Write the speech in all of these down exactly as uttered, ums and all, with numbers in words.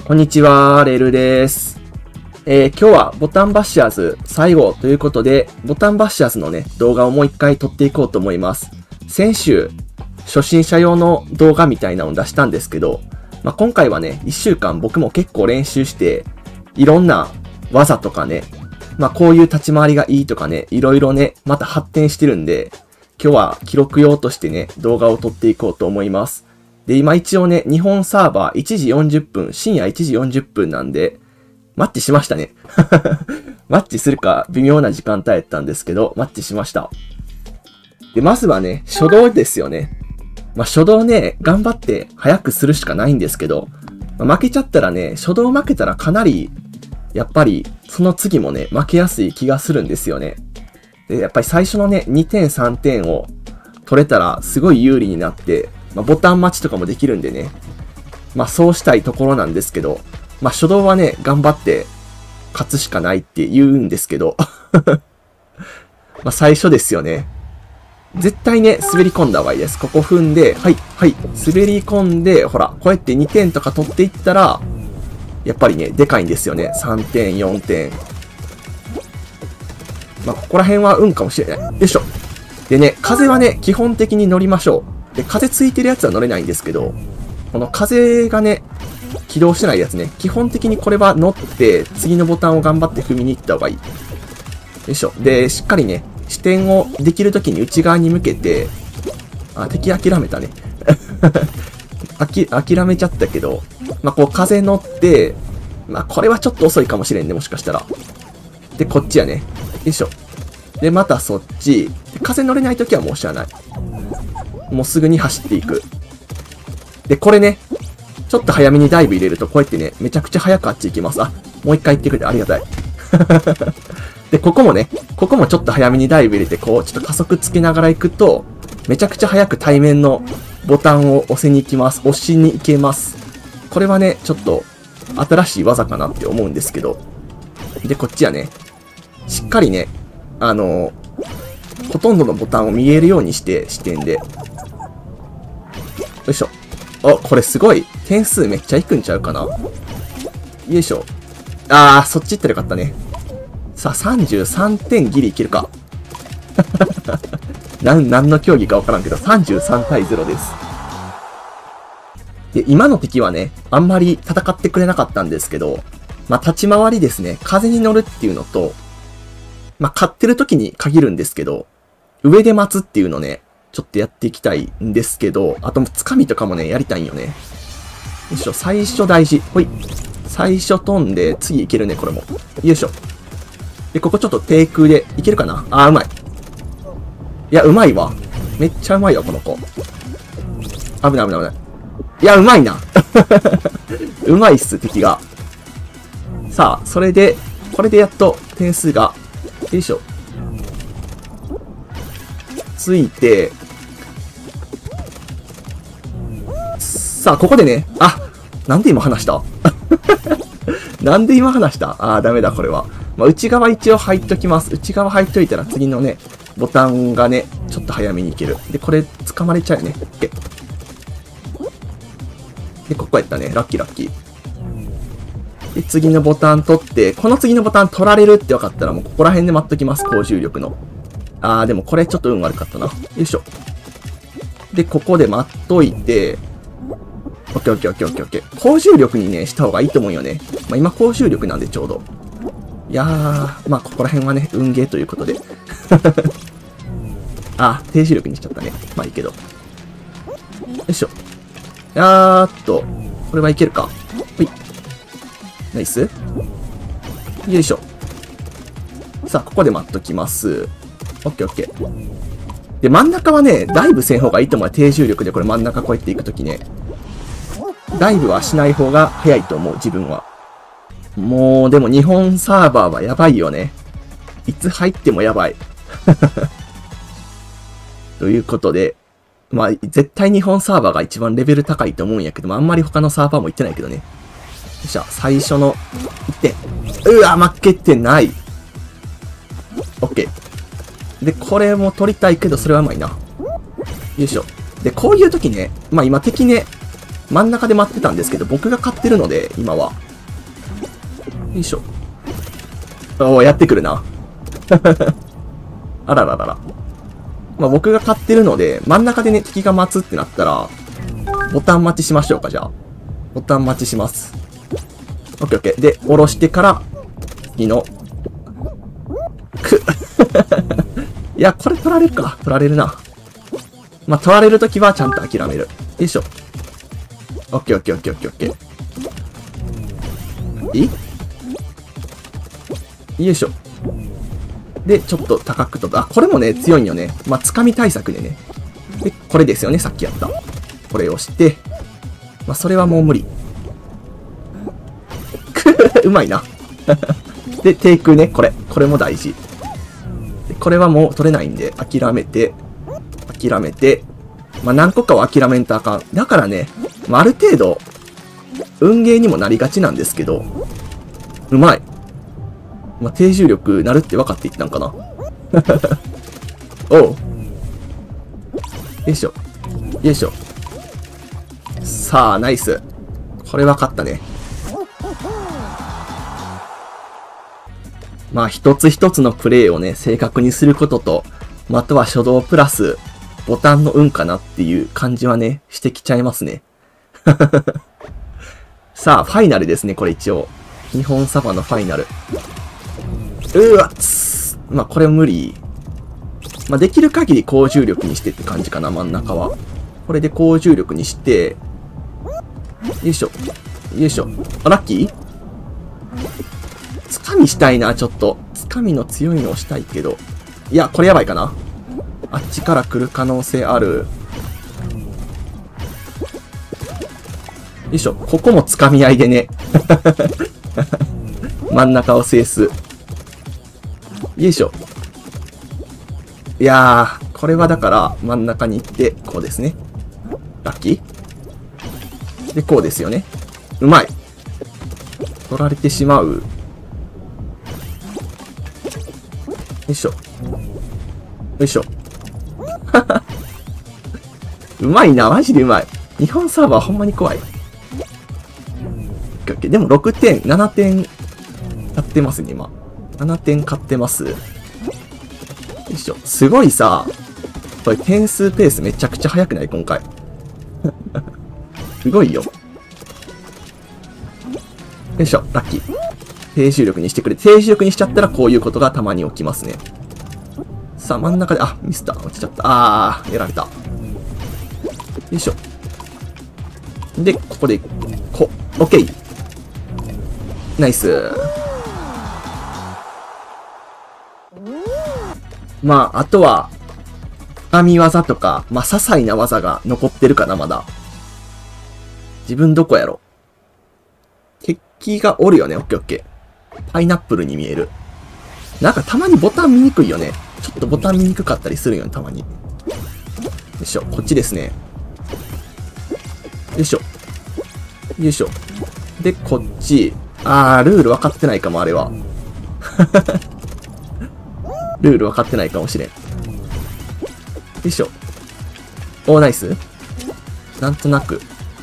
こんにちは、レールです。えー、今日はボタンバッシャーズ最後ということで、ボタンバッシャーズのね、動画をもう一回撮っていこうと思います。先週、初心者用の動画みたいなのを出したんですけど、まあ、今回はね、いっしゅうかん僕も結構練習して、いろんな技とかね、まあ、こういう立ち回りがいいとかね、いろいろね、また発展してるんで、今日は記録用としてね、動画を撮っていこうと思います。で、今一応ね、日本サーバーいちじよんじゅっぷん、深夜いちじよんじゅっぷんなんで、マッチしましたね。マッチするか微妙な時間帯やったんですけど、マッチしました。で、まずはね、初動ですよね。まあ、初動ね、頑張って早くするしかないんですけど、まあ、負けちゃったらね、初動負けたらかなり、やっぱり、その次もね、負けやすい気がするんですよね。で、やっぱり最初のね、にてんさんてんを取れたらすごい有利になって、まあ、ボタン待ちとかもできるんでね。まあそうしたいところなんですけど、まあ初動はね、頑張って勝つしかないって言うんですけど。まあ最初ですよね。絶対ね、滑り込んだ方がいいです。ここ踏んで、はい、はい、滑り込んで、ほら、こうやってにてんとか取っていったら、やっぱりね、でかいんですよね。さんてん、よんてん。まあここら辺は運かもしれない。よいしょ。でね、風はね、基本的に乗りましょう。で、風ついてるやつは乗れないんですけど、この風がね、起動してないやつね、基本的にこれは乗って、次のボタンを頑張って踏みに行った方がいい。よいしょ。で、しっかりね、視点をできるときに内側に向けて、あ、敵諦めたね。あき、諦めちゃったけど、まあ、こう風乗って、まあ、これはちょっと遅いかもしれんね、もしかしたら。で、こっちやね。よいしょ。で、またそっち。風乗れないときはもう知らない。もうすぐに走っていく。で、これね、ちょっと早めにダイブ入れると、こうやってね、めちゃくちゃ早くあっち行きます。あ、もう一回行ってくれてありがたい。で、ここもね、ここもちょっと早めにダイブ入れて、こう、ちょっと加速つけながら行くと、めちゃくちゃ早く対面のボタンを押せに行きます。押しに行けます。これはね、ちょっと、新しい技かなって思うんですけど。で、こっちはね、しっかりね、あのー、ほとんどのボタンを見えるようにして、視点で。よいしょ。あ、これすごい。点数めっちゃいくんちゃうかな。よいしょ。あー、そっち行ったらよかったね。さあ、さんじゅうさんてんギリいけるか。なん、何の競技かわからんけど、さんじゅうさんたいゼロです。で、今の敵はね、あんまり戦ってくれなかったんですけど、まあ、立ち回りですね。風に乗るっていうのと、まあ、勝ってる時に限るんですけど、上で待つっていうのね、ちょっとやっていきたいんですけど、あと、つかみとかもね、やりたいんよね。よいしょ、最初大事。ほい。最初飛んで、次いけるね、これも。よいしょ。で、ここちょっと低空で、いけるかなあー、うまい。いや、うまいわ。めっちゃうまいわ、この子。危ない危ない危ない。いや、うまいな。うまいっす、敵が。さあ、それで、これでやっと点数が、よいしょ。ついて、さあ、ここでね、あ、なんで今話したなんで今話したあー、ダメだ、これは。まあ、内側一応入っときます。内側入っといたら次のね、ボタンがね、ちょっと早めにいける。で、これ、掴まれちゃうよね。OK。で、ここやったね。ラッキーラッキー。で、次のボタン取って、この次のボタン取られるって分かったらもうここら辺で待っときます。高重力の。あー、でもこれちょっと運悪かったな。よいしょ。で、ここで待っといて、オッケーオッケーオッケーオッケーオッケー。高重力にね、した方がいいと思うよね。まあ今高重力なんでちょうど。いやー、まあここら辺はね、運ゲーということで。あ、低重力にしちゃったね。まあいいけど。よいしょ。やーっと、これはいけるか。ほい。ナイス。よいしょ。さあ、ここで待っときます。オッケーオッケー。で、真ん中はね、ダイブせん方がいいと思う。低重力でこれ真ん中こうやっていくときね。ダイブはしない方が早いと思う、自分は。もう、でも日本サーバーはやばいよね。いつ入ってもやばい。ということで、まあ、絶対日本サーバーが一番レベル高いと思うんやけども、あんまり他のサーバーも行ってないけどね。よっしゃ、最初のいってん。うわ、負けてない。オッケー。で、これも取りたいけど、それはうまいな。よいしょ。で、こういう時ね、まあ今敵ね、 真ん中で待ってたんですけど、僕が勝ってるので、今は。よいしょ。おー、やってくるな。あらららら。まあ、僕が勝ってるので、真ん中でね、敵が待つってなったら、ボタン待ちしましょうか、じゃあ。ボタン待ちします。オッケーオッケー。で、下ろしてから、次の、くいや、これ取られるか。取られるな。まあ、取られるときはちゃんと諦める。よいしょ。オッケーオッケーオッケーオッケーオッケー。いいよいしょ。で、ちょっと高くと、あ、これもね、強いんよね。まあ、掴み対策でね。で、これですよね、さっきやった。これをして、まあ、それはもう無理。うまいな。で、テイクね、これ。これも大事。でこれはもう取れないんで、諦めて、諦めて、まあ、何個かは諦めんとあかん。だからね、まあ、ある程度、運ゲーにもなりがちなんですけど、うまい。まあ、低重力なるって分かっていったんかな。おう。よいしょ。よいしょ。さあ、ナイス。これ分かったね。まあ、一つ一つのプレイをね、正確にすることと、まあ、あとは初動プラス、ボタンの運かなっていう感じはね、してきちゃいますね。さあ、ファイナルですね、これ一応。日本サバのファイナル。うわっつまあ、これ無理。まあ、できる限り高重力にしてって感じかな、真ん中は。これで高重力にして、よいしょ。よいしょ。あ、ラッキー？つかみしたいな、ちょっと。つかみの強いのをしたいけど。いや、これやばいかな。あっちから来る可能性ある。よいしょ。ここもつかみ合いでね。真ん中を制す。よいしょ。いやー、これはだから真ん中に行って、こうですね。ラッキーで、こうですよね。うまい。取られてしまう。よいしょ。よいしょ。うまいな、マジでうまい。日本サーバーほんまに怖い。でもろくてん、ななてん買ってますね、今。ななてん買ってます。よいしょ。すごいさ、これ点数ペースめちゃくちゃ速くない今回。すごいよ。よいしょ、ラッキー。低重力にしてくれ。低重力にしちゃったらこういうことがたまに起きますね。さあ、真ん中で、あ、ミスった。落ちちゃった。あー、やられた。よいしょ。で、ここで、こ、オッケー。ナイス。まあ、あとは、神技とか、まあ、些細な技が残ってるかな、まだ。自分どこやろ。敵がおるよね、オッケーオッケー。パイナップルに見える。なんかたまにボタン見にくいよね。ちょっとボタン見にくかったりするよね、たまに。よいしょ、こっちですね。よいしょ。よいしょ。で、こっち。あー、ルール分かってないかも、あれは。ルール分かってないかもしれん。よいしょ。おー、ナイス。なんとなく。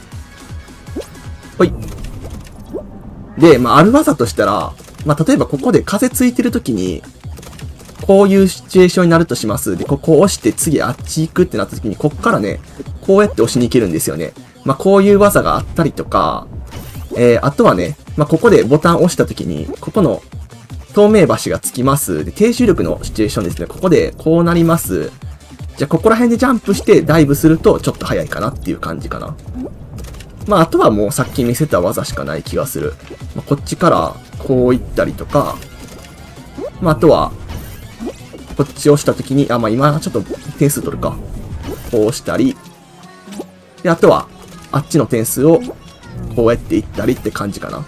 ほい。で、まあ、ある技としたら、まあ、例えばここで風ついてるときに、こういうシチュエーションになるとします。で、ここを押して次あっち行くってなったときに、こっからね、こうやって押しに行けるんですよね。まあ、こういう技があったりとか、えー、あとはね、まあ、ここでボタンを押したときに、ここの透明橋がつきます。で、低重力のシチュエーションですね。ここでこうなります。じゃあ、ここら辺でジャンプしてダイブするとちょっと早いかなっていう感じかな。まあ、あとはもうさっき見せた技しかない気がする。まあ、こっちからこう行ったりとか、まあ、あとは、こっちを押したときに、あ、まあ、今ちょっと点数取るか。こうしたり。で、あとは、あっちの点数をこうやって行ったりって感じかな。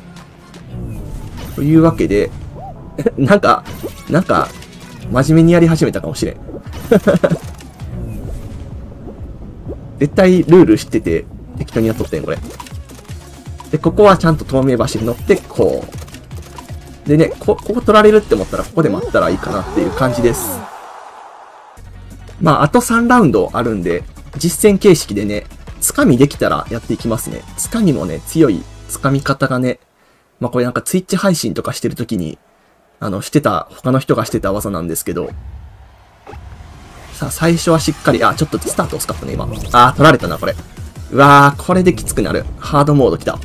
というわけで、なんか、なんか、真面目にやり始めたかもしれん。絶対ルール知ってて、適当にやっとってん、これ。で、ここはちゃんと透明橋に乗って、こう。でね、こ、ここ取られるって思ったら、ここで待ったらいいかなっていう感じです。まあ、あとさんラウンドあるんで、実戦形式でね、 つかみできたらやっていきますね。つかみもね、強いつかみ方がね、まあこれなんかツイッチ配信とかしてるときに、あの、してた、他の人がしてた技なんですけど、さあ、最初はしっかり、あ、ちょっとスタート遅かったね、今。あー、取られたな、これ。うわー、これできつくなる。ハードモード来た。よ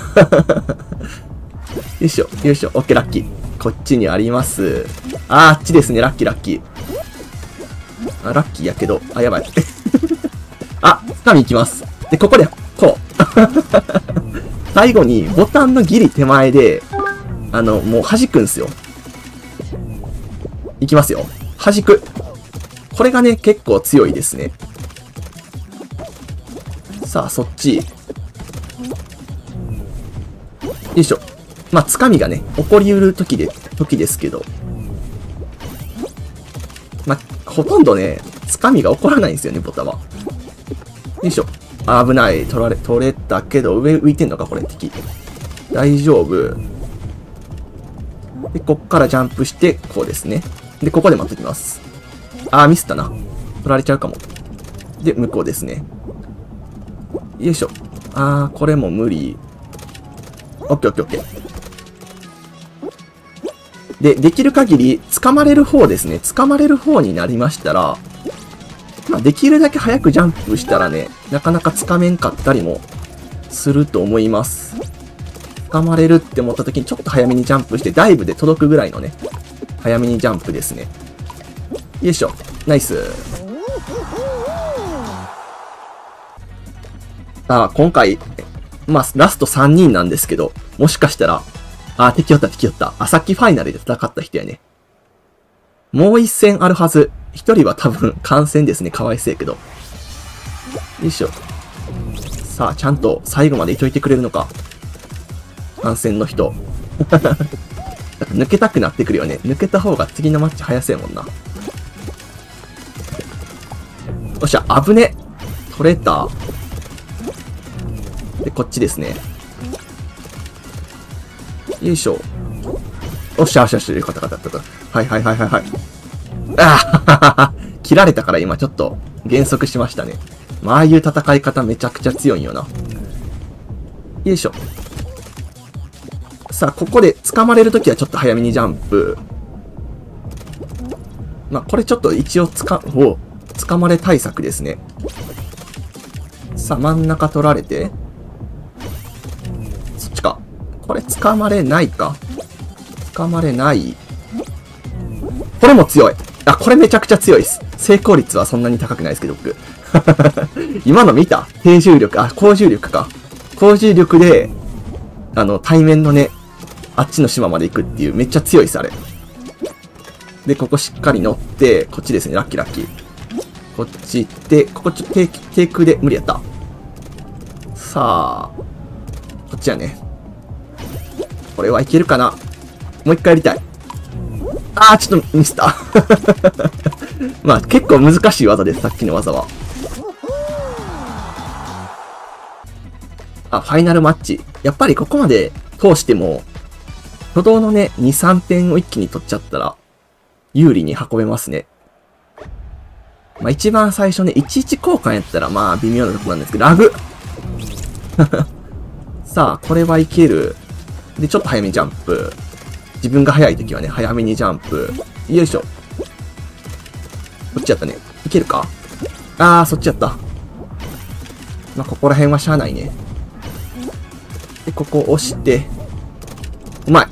いしょ、よいしょ、オッケー、ラッキー。こっちにあります。あー、あっちですね、ラッキー、ラッキー。あ、ラッキーやけど、あ、やばい。あ、つかみ行きます。で、ここで、こう。最後に、ボタンのギリ手前で、あの、もう弾くんすよ。いきますよ。弾く。これがね、結構強いですね。さあ、そっち。よいしょ。まあ、つかみがね、起こりうる時で、時ですけど。まあ、ほとんどね、つかみが起こらないんですよね、ボタンは。よいしょ。あ、危ない。取られ、取れたけど、上浮いてんのか、これ、敵。大丈夫。で、こっからジャンプして、こうですね。で、ここで待っときます。あー、ミスったな。取られちゃうかも。で、向こうですね。よいしょ。あー、これも無理。オッケーオッケーオッケー。で、できる限り、掴まれる方ですね。掴まれる方になりましたら、まあ、できるだけ早くジャンプしたらね、なかなか掴めんかったりもすると思います。掴まれるって思った時にちょっと早めにジャンプして、ダイブで届くぐらいのね、早めにジャンプですね。よいしょ。ナイス。さあ、今回、まあ、ラストさんにんなんですけど、もしかしたら、あ、敵おった敵おった。あ、さっきファイナルで戦った人やね。もう一戦あるはず。一人は多分、感染ですね。かわいそうやけど。よいしょ。さあ、ちゃんと最後までいといてくれるのか。感染の人。抜けたくなってくるよね。抜けた方が次のマッチ早せえもんな。よっしゃ、危ね。取れた。で、こっちですね。よいしょ。おっしゃ、おっしゃ、おっしゃ、よかった、よかった、よかった。はいはいはいはいはい。ああ切られたから今ちょっと減速しましたね。まあ、ああいう戦い方めちゃくちゃ強いんよな。よいしょ。さあ、ここで掴まれるときはちょっと早めにジャンプ。まあ、これちょっと一応つか、お掴まれ対策ですね。さあ、真ん中取られて。そっちか。これ掴まれないか。掴まれない。これも強い。あ、これめちゃくちゃ強いです。成功率はそんなに高くないですけど、僕。今の見た？低重力。あ、高重力か。高重力で、あの、対面のね、あっちの島まで行くっていう、めっちゃ強いです、あれ。で、ここしっかり乗って、こっちですね、ラッキーラッキー。こっち行って、ここちょっと低、低空で無理やった。さあ、こっちやね。これはいけるかな？もう一回やりたい。あー、ちょっとミスった。まあ、結構難しい技です、さっきの技は。あ、ファイナルマッチ。やっぱりここまで通しても、初動のね、に、さんてんを一気に取っちゃったら、有利に運べますね。まあ一番最初ね、いちいち交換やったらまあ微妙なとこなんですけど、ラグさあ、これはいける。で、ちょっと早めにジャンプ。自分が早い時はね、早めにジャンプ。よいしょ。こっちやったね。いけるか？あー、そっちやった。まあ、ここら辺はしゃあないね。で、ここ押して。うまい。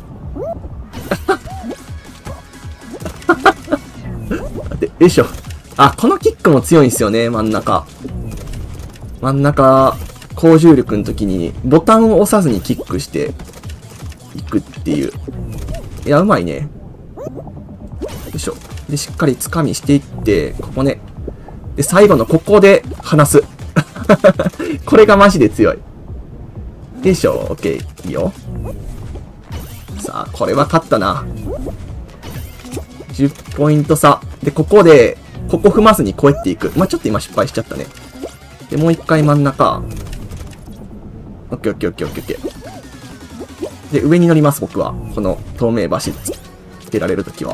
で、よいしょ。あ、このキックも強いんですよね、真ん中。真ん中、高重力の時に、ボタンを押さずにキックして、いくっていう。いや、うまいね。よいしょ。で、しっかり掴みしていって、ここね。で、最後のここで離す。これがマジで強い。よいしょ。オッケー。いいよ。さあ、これは勝ったな。じゅっポイント差。で、ここで、ここ踏まずにこうやっていく。まあ、ちょっと今失敗しちゃったね。で、もう一回真ん中。オッケーオッケーオッケーオッケーオッケー。で、上に乗ります、僕は。この透明橋つけられるときは。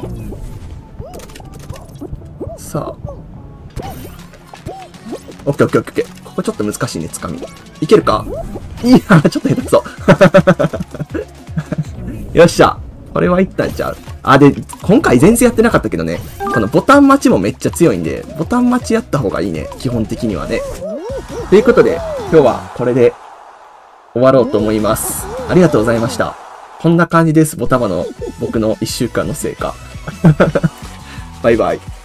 さあ。オッケーオッケーオッケー。こここちょっと難しいね、つかみ。いけるか？いや、ちょっと下手くそ。よっしゃ。これはいったんちゃう？あ、で、今回全然やってなかったけどね。このボタン待ちもめっちゃ強いんで、ボタン待ちやった方がいいね。基本的にはね。ということで、今日はこれで終わろうと思います。ありがとうございました。こんな感じです。ボタバの僕のいっしゅうかんの成果。バイバイ。